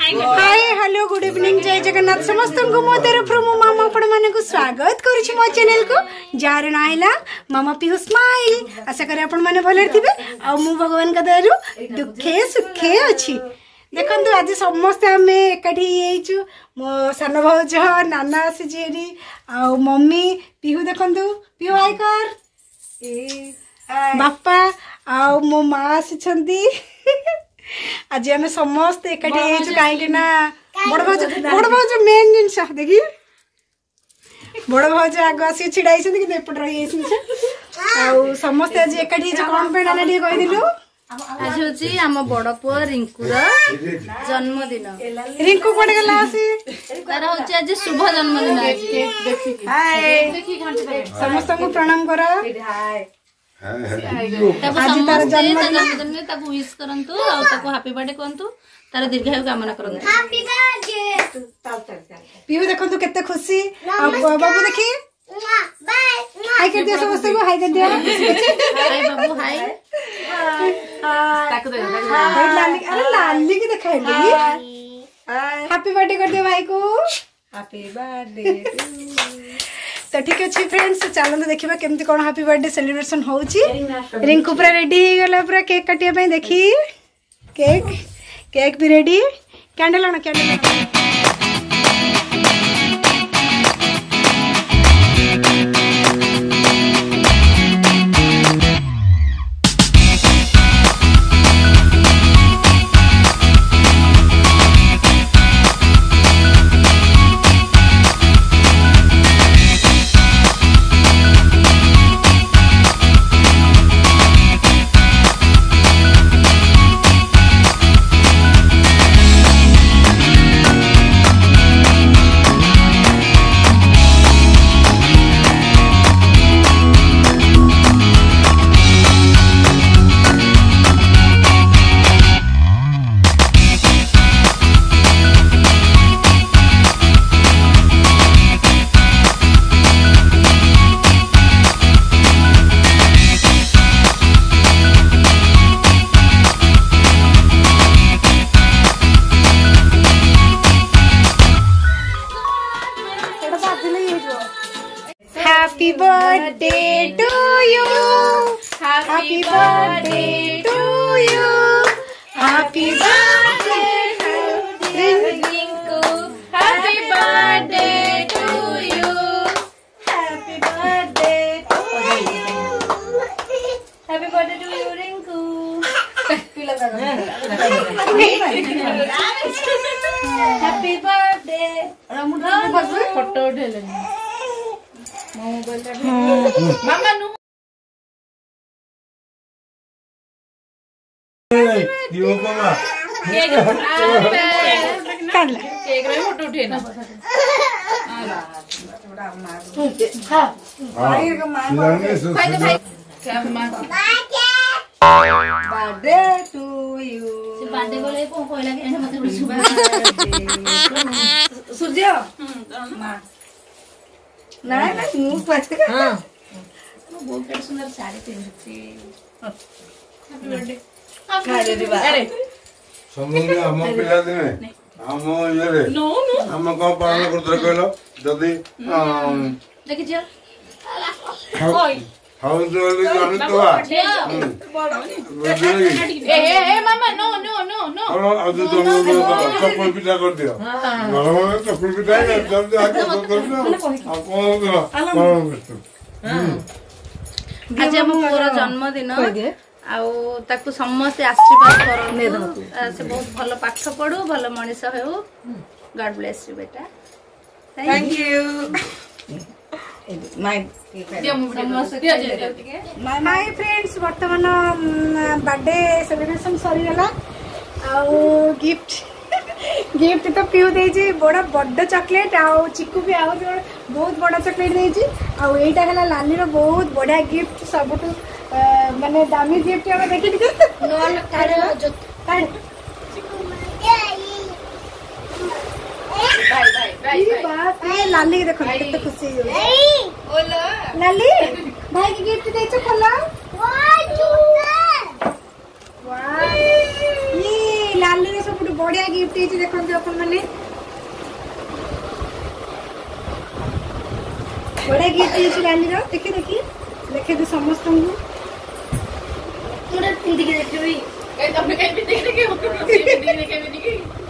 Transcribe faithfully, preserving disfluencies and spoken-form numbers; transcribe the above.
Hi hello good evening जय जगन्नाथ समस्त को मो तरफ मो मामा आपण माने को स्वागत करूछि मो चैनल को जार ना हैला मामा पिहु'smile आशा करे आपण माने भले थिबे आ मु भगवान का दयारु दुखे सुखे अछि। देखंतु आज समस्त हमें एकठी हेइछु मो सान भौज नाना आसी जेरी आ मम्मी पिहु देखंतु पिहु हाय कर ए बापा आ मो मां आसी छंती आज आम समस्त एकाठी कहीं बड़ भाज बड़ भाज मेन जिनस देखी बड़ भाज आग आसिक छिड़ा कि एपट रही समस्त आज एकाठी कौन पे नाना टे कहीदिलु आज हूँ आम बड़ पुआ रिंकुर जन्मदिन रिंकू कौन गला तार हूँ आज शुभ जन्मदिन समस्त को प्रणाम कर जन्मदिन में विश करंतु हैप्पी बर्थडे कहतु तार दीर्घायु कामना करंतु हैप्पी बर्थडे पिहु देखंतु केते खुशी बाबू देखी हाय कर दिया समस्त को हाय कर दिया हाय बाबू हाय ताको दे हाय लाली अरे लाली की दिखाइली हैप्पी बर्थडे कर दियो भाई को हैप्पी बर्थडे तो ठीक अच्छे फ्रेंड्स चलते देखा केमती कौन हैप्पी बर्थडे सेलिब्रेशन होची रिंकू पूरा रेडी हो गला पूरा केक काटिया पे देखी केक केक भी रेडी कैंडल आना candle Happy birthday to you. Happy birthday to you. Happy birthday to Rinku. Happy birthday to you. Happy birthday to you. Happy birthday to you Rinku. Happy birthday. Photo उठेले मामा नु दियो मामा cake कर ले cake रे photo उठे ना हां भाई को मां भाई तो भाई क्या मां बर्थडे टू यू से बर्थडे बोले को कोइला के मते सुबह सूर्य मां ना ना न्यू पत्ते हां वो बहुत सुंदर साड़ी पहनती हैप्पी बर्थडे हैप्पी बर्थडे अरे समझ हम पिला दिने हम ये रे नो नो हम को पालन करत कहलो जदी देखि जा ओय हाउ जल्दी जाने तो ए ए मामा नो नो नो नो हां आज तो चप्पल पिटा कर दियो हां चप्पल पिटा जल्दी आके कर दो आप आज हम पूरा जन्मदिन आउ ताकू समस्त आशीर्वाद करन से बहुत भल पाठ पढू भल मनीष हेउ गॉड ब्लेस यू बेटा thank you my my friends वर्तमान बर्थडे सेलिब्रेशन सरी गला आउ गिफ्ट गिफ्ट तो पिहु देजी बड़ा बड़ चॉकलेट आउ चिकू भी आउ बहुत बड़ा चॉकलेट देजी आउ एटा हला लाली रो बहुत बड़ा गिफ्ट सबटू माने दामी गिफ्ट हम देखि दिखे नॉन कार्ड जो कार्ड बाय बाय बाय बात ए लाली देखो कितने खुशी हो बोलो लाली भाई की गिफ्ट देछो खोला वाह वाह ये लाली रे सब बढ़िया गिफ्ट है देखते अपन मैंने बढ़िया गिफ्ट है लाली देखिए देखिए देखे दे समस्त को मुझे पिंदी के देखे भाई ए तब कहीं भी देख देखे हो पिंदी के देखे भी नहीं